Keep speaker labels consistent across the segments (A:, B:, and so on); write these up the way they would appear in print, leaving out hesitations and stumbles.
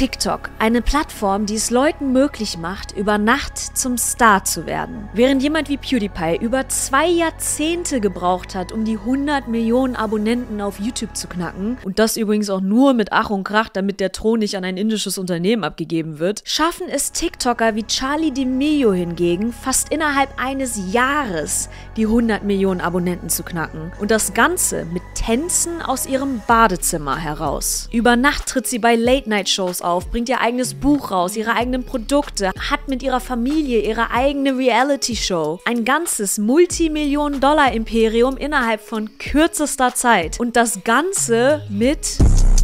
A: TikTok, eine Plattform, die es Leuten möglich macht, über Nacht zum Star zu werden. Während jemand wie PewDiePie über 2 Jahrzehnte gebraucht hat, um die 100 Millionen Abonnenten auf YouTube zu knacken, und das übrigens auch nur mit Ach und Krach, damit der Thron nicht an ein indisches Unternehmen abgegeben wird, schaffen es TikToker wie Charli D'Amelio hingegen fast innerhalb eines Jahres die 100 Millionen Abonnenten zu knacken. Und das Ganze mit Tänzen aus ihrem Badezimmer heraus. Über Nacht tritt sie bei Late-Night-Shows auf, bringt ihr eigenes Buch raus, ihre eigenen Produkte, hat mit ihrer Familie ihre eigene Reality-Show. Ein ganzes Multimillionen-Dollar-Imperium innerhalb von kürzester Zeit. Und das Ganze mit...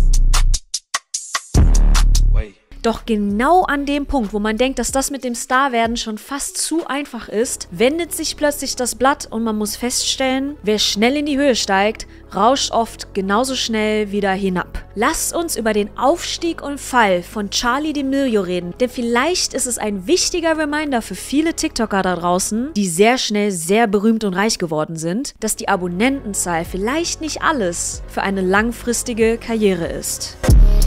A: Doch genau an dem Punkt, wo man denkt, dass das mit dem Starwerden schon fast zu einfach ist, wendet sich plötzlich das Blatt und man muss feststellen, wer schnell in die Höhe steigt, rauscht oft genauso schnell wieder hinab. Lasst uns über den Aufstieg und Fall von Charli D'Amelio reden, denn vielleicht ist es ein wichtiger Reminder für viele TikToker da draußen, die sehr schnell sehr berühmt und reich geworden sind, dass die Abonnentenzahl vielleicht nicht alles für eine langfristige Karriere ist.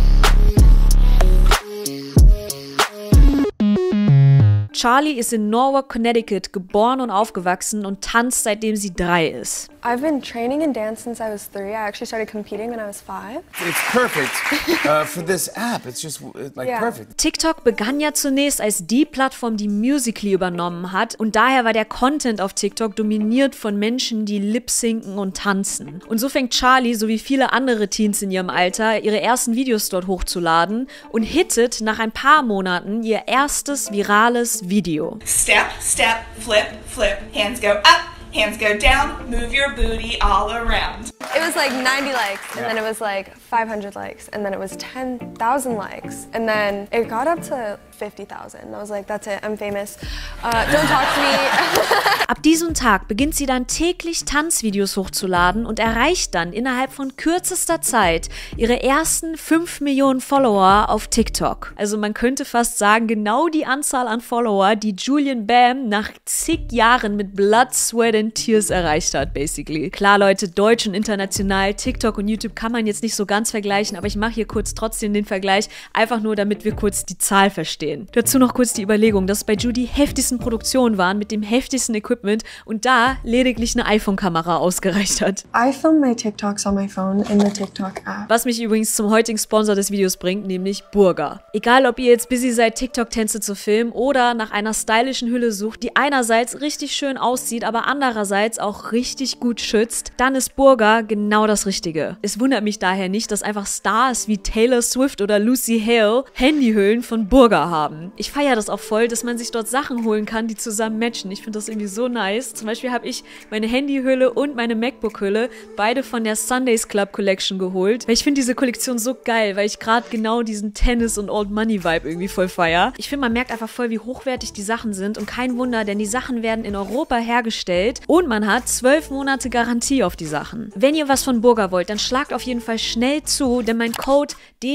A: Charli ist in Norwalk, Connecticut geboren und aufgewachsen und tanzt, seitdem sie 3 ist.
B: I've been training in dance since I was 3. I actually started competing when I was 5.
C: It's perfect for this app. It's just like perfect.
A: TikTok begann ja zunächst als die Plattform, die Musical.ly übernommen hat, und daher war der Content auf TikTok dominiert von Menschen, die lip-sinken und tanzen. Und so fängt Charli, so wie viele andere Teens in ihrem Alter, ihre ersten Videos dort hochzuladen und hittet nach ein paar Monaten ihr erstes virales Video.
D: Step, step, flip, flip, hands go up, hands go down, move your booty all around.
B: It was like 90 likes, and then it was like 500 likes, and then it was 10,000 likes, and then it got up to 50,000. I was like, that's it, I'm famous. Don't talk to me.
A: Ab diesem Tag beginnt sie dann täglich Tanzvideos hochzuladen und erreicht dann innerhalb von kürzester Zeit ihre ersten 5 Millionen Follower auf TikTok. Also man könnte fast sagen, genau die Anzahl an Follower, die Julian Bam nach zig Jahren mit Blood, Sweat and Tears erreicht hat, basically. Klar, Leute, deutsch und international, TikTok und YouTube kann man jetzt nicht so ganz vergleichen, aber ich mache hier kurz trotzdem den Vergleich, einfach nur, damit wir kurz die Zahl verstehen. Dazu noch kurz die Überlegung, dass es bei Judy heftigsten Produktionen waren mit dem heftigsten Equipment und da lediglich eine iPhone-Kamera ausgereicht hat.
B: I film my TikToks on my phone in the TikTok app.
A: Was mich übrigens zum heutigen Sponsor des Videos bringt, nämlich Burger. Egal, ob ihr jetzt busy seid, TikTok-Tänze zu filmen oder nach einer stylischen Hülle sucht, die einerseits richtig schön aussieht, aber andererseits auch richtig gut schützt, dann ist Burger genau das Richtige. Es wundert mich daher nicht, dass einfach Stars wie Taylor Swift oder Lucy Hale Handyhüllen von Burger haben. Ich feiere das auch voll, dass man sich dort Sachen holen kann, die zusammen matchen. Ich finde das irgendwie so nice. Zum Beispiel habe ich meine Handyhülle und meine MacBook-Hülle beide von der Sundays Club Collection geholt. Weil ich finde diese Kollektion so geil, weil ich gerade genau diesen Tennis- und Old-Money-Vibe irgendwie voll feiere. Ich finde, man merkt einfach voll, wie hochwertig die Sachen sind und kein Wunder, denn die Sachen werden in Europa hergestellt und man hat 12 Monate Garantie auf die Sachen. Wenn ihr was von Burger wollt, dann schlagt auf jeden Fall schnell zu, denn mein Code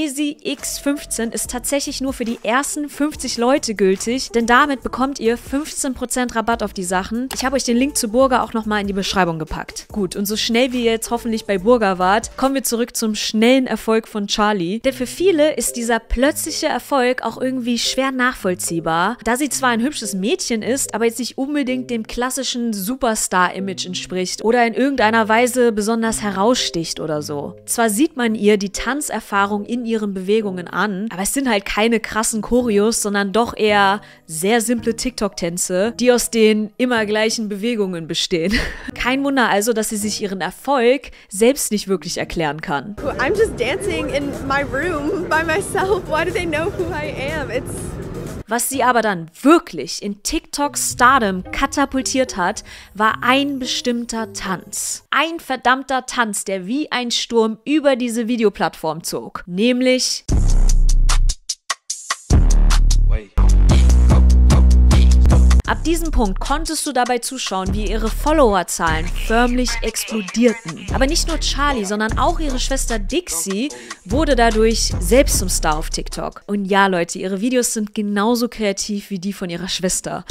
A: DESIX15 ist tatsächlich nur für die ersten 50 Leute gültig, denn damit bekommt ihr 15% Rabatt auf die Sachen. Ich habe euch den Link zu Burger auch nochmal in die Beschreibung gepackt. Gut, und so schnell wie ihr jetzt hoffentlich bei Burger wart, kommen wir zurück zum schnellen Erfolg von Charli. Denn für viele ist dieser plötzliche Erfolg auch irgendwie schwer nachvollziehbar, da sie zwar ein hübsches Mädchen ist, aber jetzt nicht unbedingt dem klassischen Superstar-Image entspricht oder in irgendeiner Weise besonders heraussticht oder so. Zwar sieht man ihr die Tanzerfahrung in ihren Bewegungen an, aber es sind halt keine krassen Choreos, sondern doch eher sehr simple TikTok-Tänze, die aus den immer gleichen Bewegungen bestehen. Kein Wunder also, dass sie sich ihren Erfolg selbst nicht wirklich erklären kann.
B: I'm just dancing in my room by myself. Why do they know who I am?
A: Was sie aber dann wirklich in TikTok-Stardom katapultiert hat, war ein bestimmter Tanz. Ein verdammter Tanz, der wie ein Sturm über diese Videoplattform zog. Nämlich Ab diesem Punkt konntest du dabei zuschauen, wie ihre Followerzahlen förmlich explodierten. Aber nicht nur Charli, sondern auch ihre Schwester Dixie wurde dadurch selbst zum Star auf TikTok. Und ja, Leute, ihre Videos sind genauso kreativ wie die von ihrer Schwester.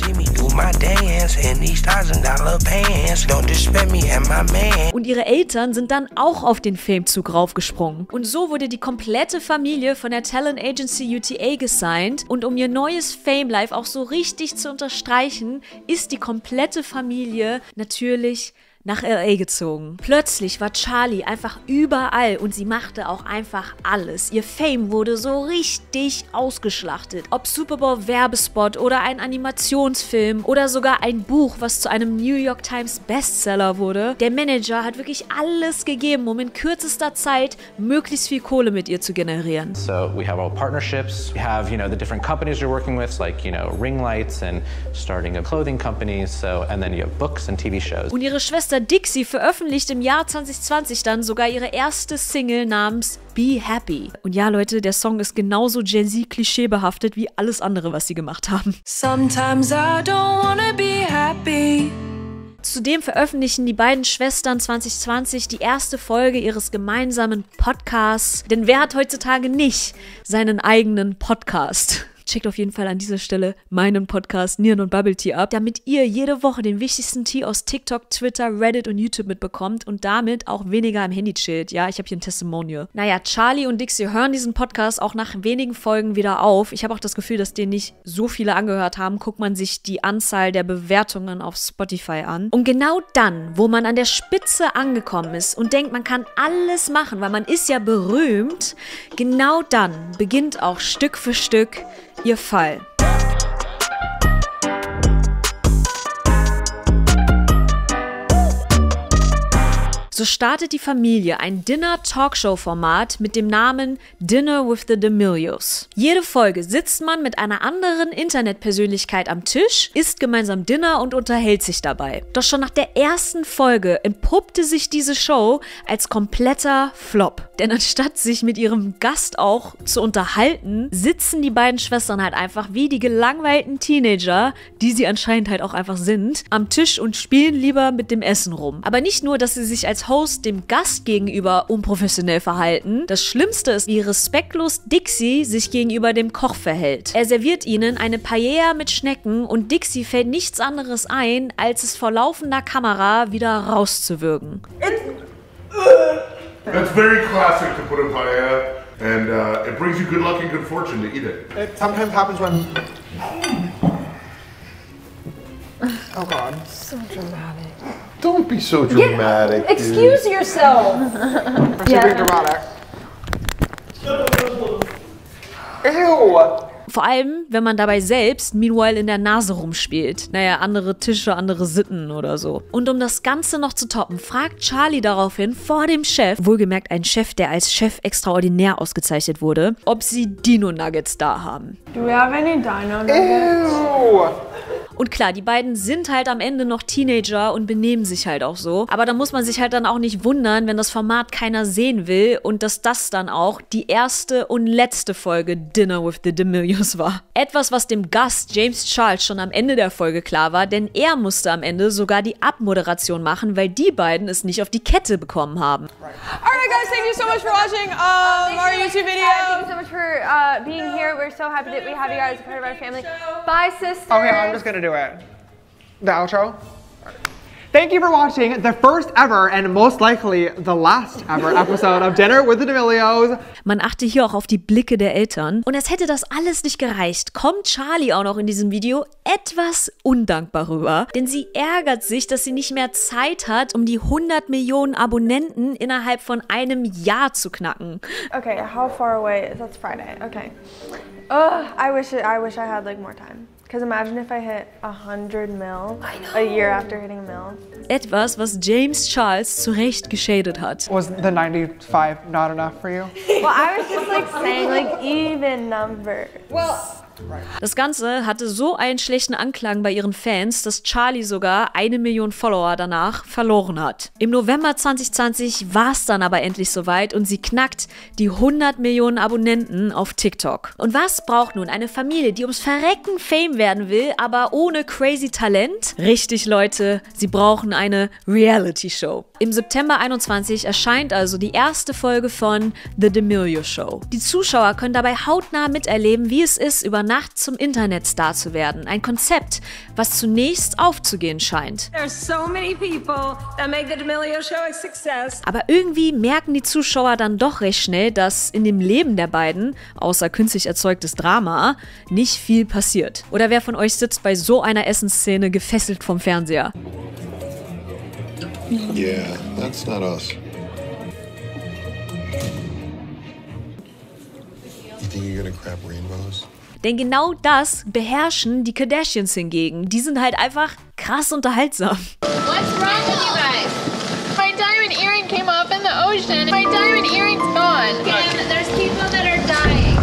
A: Und ihre Eltern sind dann auch auf den Famezug raufgesprungen. Und so wurde die komplette Familie von der Talent Agency UTA gesigned. Und um ihr neues Fame Life auch so richtig zu unterstreichen, ist die komplette Familie natürlich nach LA gezogen. Plötzlich war Charli einfach überall und sie machte auch einfach alles. Ihr Fame wurde so richtig ausgeschlachtet. Ob Super Bowl Werbespot oder ein Animationsfilm oder sogar ein Buch, was zu einem New York Times Bestseller wurde. Der Manager hat wirklich alles gegeben, um in kürzester Zeit möglichst viel Kohle mit ihr zu generieren.
E: So we have all partnerships. We have, the different companies you're working with, like, ring lights and starting a clothing company. So, and then you have books and TV shows.
A: Und ihre Schwester Dixie veröffentlicht im Jahr 2020 dann sogar ihre erste Single namens Be Happy. Und ja, Leute, der Song ist genauso Gen-Z-Klischee behaftet wie alles andere, was sie gemacht haben.
F: Sometimes I don't wanna be happy.
A: Zudem veröffentlichen die beiden Schwestern 2020 die erste Folge ihres gemeinsamen Podcasts. Denn wer hat heutzutage nicht seinen eigenen Podcast? Checkt auf jeden Fall an dieser Stelle meinen Podcast Nieren und Bubble Tea ab, damit ihr jede Woche den wichtigsten Tee aus TikTok, Twitter, Reddit und YouTube mitbekommt und damit auch weniger am Handy chillt. Ja, ich habe hier ein Testimonial. Naja, Charli und Dixie hören diesen Podcast auch nach wenigen Folgen wieder auf. Ich habe auch das Gefühl, dass den nicht so viele angehört haben. Guckt man sich die Anzahl der Bewertungen auf Spotify an. Und genau dann, wo man an der Spitze angekommen ist und denkt, man kann alles machen, weil man ist ja berühmt, genau dann beginnt auch Stück für Stück ihr Fall. So startet die Familie ein Dinner-Talkshow-Format mit dem Namen Dinner with the D'Amelios. Jede Folge sitzt man mit einer anderen Internetpersönlichkeit am Tisch, isst gemeinsam Dinner und unterhält sich dabei. Doch schon nach der ersten Folge entpuppte sich diese Show als kompletter Flop. Denn anstatt sich mit ihrem Gast auch zu unterhalten, sitzen die beiden Schwestern halt einfach wie die gelangweilten Teenager, die sie anscheinend halt auch einfach sind, am Tisch und spielen lieber mit dem Essen rum. Aber nicht nur, dass sie sich als Host dem Gast gegenüber unprofessionell verhalten. Das Schlimmste ist, wie respektlos Dixie sich gegenüber dem Koch verhält. Er serviert ihnen eine Paella mit Schnecken und Dixie fällt nichts anderes ein, als es vor laufender Kamera wieder rauszuwürgen.
G: That's very classic to put in paella, and it brings you good luck and good fortune to eat it.
H: It sometimes happens when... Oh God.
B: So dramatic.
H: Don't be so dramatic.
B: Excuse yourself.
H: I'm so being dramatic. Ew.
A: Vor allem, wenn man dabei selbst meanwhile in der Nase rumspielt. Naja, andere Tische, andere Sitten oder so. Und um das Ganze noch zu toppen, fragt Charli daraufhin vor dem Chef, wohlgemerkt ein Chef, der als Chef extraordinär ausgezeichnet wurde, ob sie Dino-Nuggets da haben.
B: Do we have any Dino Nuggets?
H: Ew.
A: Und klar, die beiden sind halt am Ende noch Teenager und benehmen sich halt auch so. Aber da muss man sich halt dann auch nicht wundern, wenn das Format keiner sehen will und dass das dann auch die erste und letzte Folge Dinner with the D'Amelios war. Etwas, was dem Gast James Charles schon am Ende der Folge klar war, denn er musste am Ende sogar die Abmoderation machen, weil die beiden es nicht auf die Kette bekommen haben.
B: Alright guys, thank you so much for watching our YouTube video. Thank you so much for being here. We're so happy that we have you guys as part of our family. Bye, sisters.
H: Okay, I'm just gonna do it. The outro. Thank you for watching the first ever and most likely the last ever episode of Dinner with the D'Amelios.
A: Man achte hier auch auf die Blicke der Eltern. Und als hätte das alles nicht gereicht, kommt Charli auch noch in diesem Video etwas undankbar rüber. Denn sie ärgert sich, dass sie nicht mehr Zeit hat, um die 100 Millionen Abonnenten innerhalb von einem Jahr zu knacken.
B: Okay, how far away? That's Friday. Okay. I wish I had like more time. Because imagine if I hit 100 mil a year after hitting a mil.
A: Etwas, was James Charles zu Recht geschadet hat.
H: Was the 95 not enough for you?
B: Well, I was just like saying like even numbers.
I: Well,
A: Das Ganze hatte so einen schlechten Anklang bei ihren Fans, dass Charli sogar 1 Million Follower danach verloren hat. Im November 2020 war es dann aber endlich soweit und sie knackt die 100 Millionen Abonnenten auf TikTok. Und was braucht nun eine Familie, die ums Verrecken Fame werden will, aber ohne crazy Talent? Richtig, Leute, sie brauchen eine Reality-Show. Im September 21 erscheint also die erste Folge von The D'Amelio Show. Die Zuschauer können dabei hautnah miterleben, wie es ist, über Nacht zum Internetstar zu werden. Ein Konzept, was zunächst aufzugehen scheint. Aber irgendwie merken die Zuschauer dann doch recht schnell, dass in dem Leben der beiden, außer künstlich erzeugtes Drama, nicht viel passiert. Oder wer von euch sitzt bei so einer Essensszene gefesselt vom Fernseher?
I: Yeah, that's not us. You think you're gonna crap rainbows?
A: Denn genau das beherrschen die Kardashians hingegen. Die sind halt einfach krass unterhaltsam.
J: What's wrong with you guys? My diamond earring came off in the ocean. My diamond earring's gone. And there's people that are dying.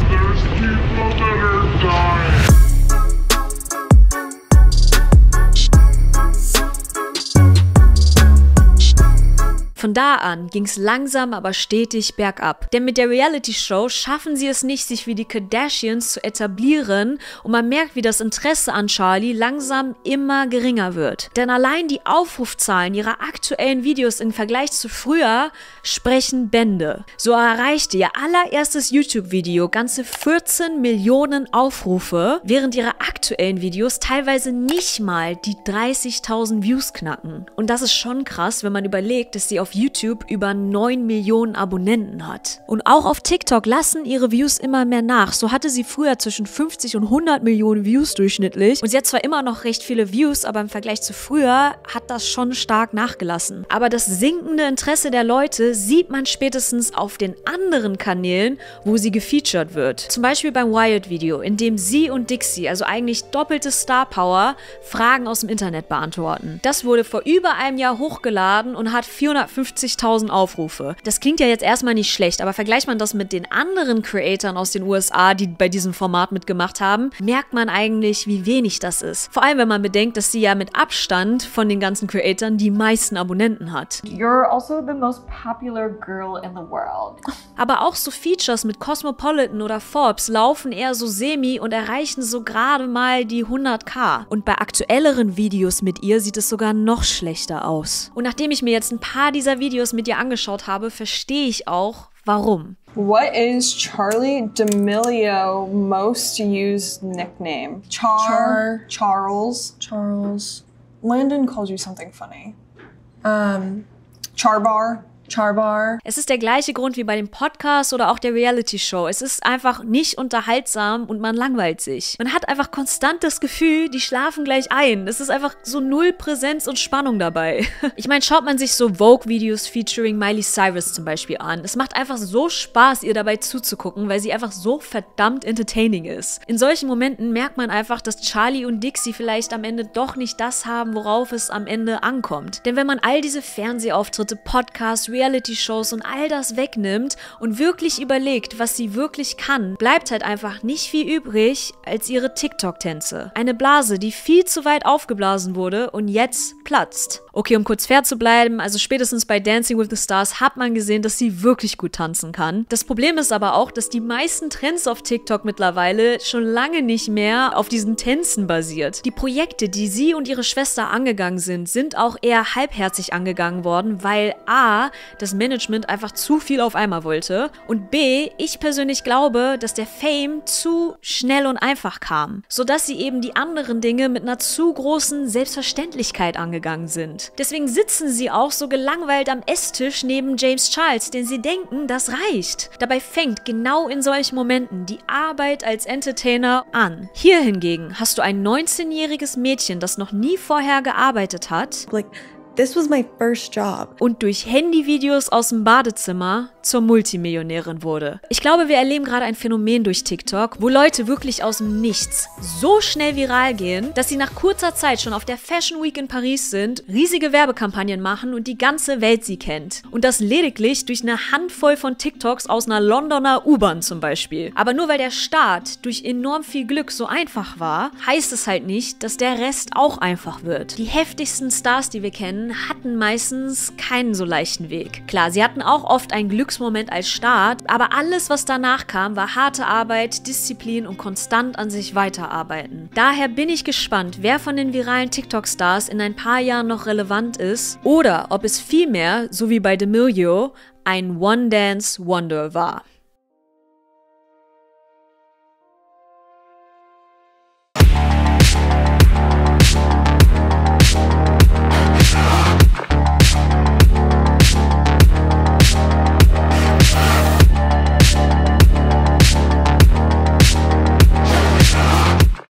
A: Von da an ging es langsam, aber stetig bergab. Denn mit der Reality-Show schaffen sie es nicht, sich wie die Kardashians zu etablieren und man merkt, wie das Interesse an Charli langsam immer geringer wird. Denn allein die Aufrufzahlen ihrer aktuellen Videos im Vergleich zu früher sprechen Bände. So erreichte ihr allererstes YouTube-Video ganze 14 Millionen Aufrufe, während ihre aktuellen Videos teilweise nicht mal die 30.000 Views knacken. Und das ist schon krass, wenn man überlegt, dass sie auf YouTube über 9 Millionen Abonnenten hat. Und auch auf TikTok lassen ihre Views immer mehr nach. So hatte sie früher zwischen 50 und 100 Millionen Views durchschnittlich. Und sie hat zwar immer noch recht viele Views, aber im Vergleich zu früher hat das schon stark nachgelassen. Aber das sinkende Interesse der Leute sieht man spätestens auf den anderen Kanälen, wo sie gefeatured wird. Zum Beispiel beim Wired-Video, in dem sie und Dixie, also eigentlich doppelte Star Power, Fragen aus dem Internet beantworten. Das wurde vor über einem Jahr hochgeladen und hat 450.000 Aufrufe. Das klingt ja jetzt erstmal nicht schlecht, aber vergleicht man das mit den anderen Creatoren aus den USA, die bei diesem Format mitgemacht haben, merkt man eigentlich, wie wenig das ist. Vor allem, wenn man bedenkt, dass sie ja mit Abstand von den ganzen Creatoren die meisten Abonnenten hat.
K: You're also the most popular girl in the world.
A: Aber auch so Features mit Cosmopolitan oder Forbes laufen eher so semi und erreichen so gerade mal die 100.000. Und bei aktuelleren Videos mit ihr sieht es sogar noch schlechter aus. Und nachdem ich mir jetzt ein paar dieser Videos mit ihr angeschaut habe, verstehe ich auch, warum.
L: What is Charli D'Amelio most used nickname? Charles. Landon calls you something funny. Charbar.
A: Es ist der gleiche Grund wie bei dem Podcast oder auch der Reality-Show. Es ist einfach nicht unterhaltsam und man langweilt sich. Man hat einfach konstant das Gefühl, die schlafen gleich ein. Es ist einfach so null Präsenz und Spannung dabei. Ich meine, schaut man sich so Vogue-Videos featuring Miley Cyrus zum Beispiel an. Es macht einfach so Spaß, ihr dabei zuzugucken, weil sie einfach so verdammt entertaining ist. In solchen Momenten merkt man einfach, dass Charli und Dixie vielleicht am Ende doch nicht das haben, worauf es am Ende ankommt. Denn wenn man all diese Fernsehauftritte, Podcasts, Reality-Shows und all das wegnimmt und wirklich überlegt, was sie wirklich kann, bleibt halt einfach nicht viel übrig als ihre TikTok-Tänze. Eine Blase, die viel zu weit aufgeblasen wurde und jetzt platzt. Okay, um kurz fair zu bleiben, also spätestens bei Dancing with the Stars hat man gesehen, dass sie wirklich gut tanzen kann. Das Problem ist aber auch, dass die meisten Trends auf TikTok mittlerweile schon lange nicht mehr auf diesen Tänzen basiert. Die Projekte, die sie und ihre Schwester angegangen sind auch eher halbherzig angegangen worden, weil a, das Management einfach zu viel auf einmal wollte und b, ich persönlich glaube, dass der Fame zu schnell und einfach kam, sodass sie eben die anderen Dinge mit einer zu großen Selbstverständlichkeit angegangen sind. Deswegen sitzen sie auch so gelangweilt am Esstisch neben James Charles, denn sie denken, das reicht. Dabei fängt genau in solchen Momenten die Arbeit als Entertainer an. Hier hingegen hast du ein 19-jähriges Mädchen, das noch nie vorher gearbeitet hat.
M: This was my first job.
A: Und durch Handyvideos aus dem Badezimmer zur Multimillionärin wurde. Ich glaube, wir erleben gerade ein Phänomen durch TikTok, wo Leute wirklich aus dem Nichts so schnell viral gehen, dass sie nach kurzer Zeit schon auf der Fashion Week in Paris sind, riesige Werbekampagnen machen und die ganze Welt sie kennt. Und das lediglich durch eine Handvoll von TikToks aus einer Londoner U-Bahn zum Beispiel. Aber nur weil der Start durch enorm viel Glück so einfach war, heißt es halt nicht, dass der Rest auch einfach wird. Die heftigsten Stars, die wir kennen, hatten meistens keinen so leichten Weg. Klar, sie hatten auch oft einen Glücksmoment als Start, aber alles, was danach kam, war harte Arbeit, Disziplin und konstant an sich weiterarbeiten. Daher bin ich gespannt, wer von den viralen TikTok-Stars in ein paar Jahren noch relevant ist oder ob es vielmehr, so wie bei D'Amelio, ein One-Dance-Wonder war.